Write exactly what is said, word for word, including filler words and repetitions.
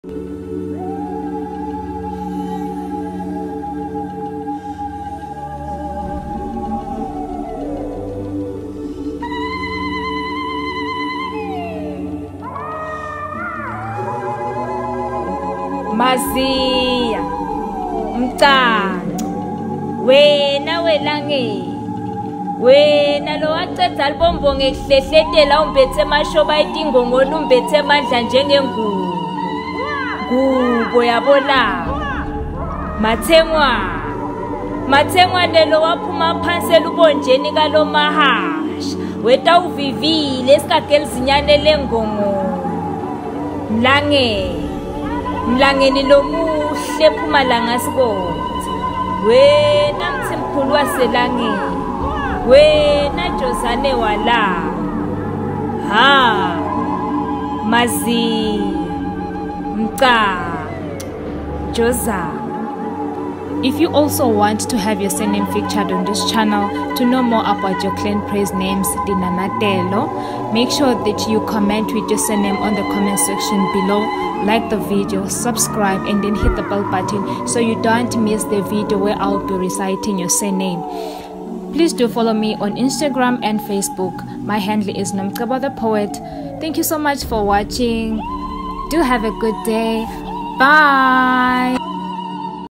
Maziya mcanco wena welange wena lo waceda libombo ngekuhlehletela umbethe emashoba etingongolo umbethe amandla njengengubo ngubo yabola mathengwa mathengwa nelo waphuma phansi elubonjeni kalo mahasha weta uvivile esikageli zinyane lengongo mlange mlangeni lomuhle phuma langa sibothe wena mthimkhulu waselangeni wena jozane wala ha Maziya mcanco joza. If you also want to have your surname featured on this channel, to know more about your clan praise names, Tinanatelo, make sure that you comment with your surname on the comment section below, like the video, subscribe, and then hit the bell button so you don't miss the video where I'll be reciting your surname. Please do follow me on Instagram and Facebook. My handle is Nomcebo The POET. Thank you so much for watching. Do have a good day. Bye.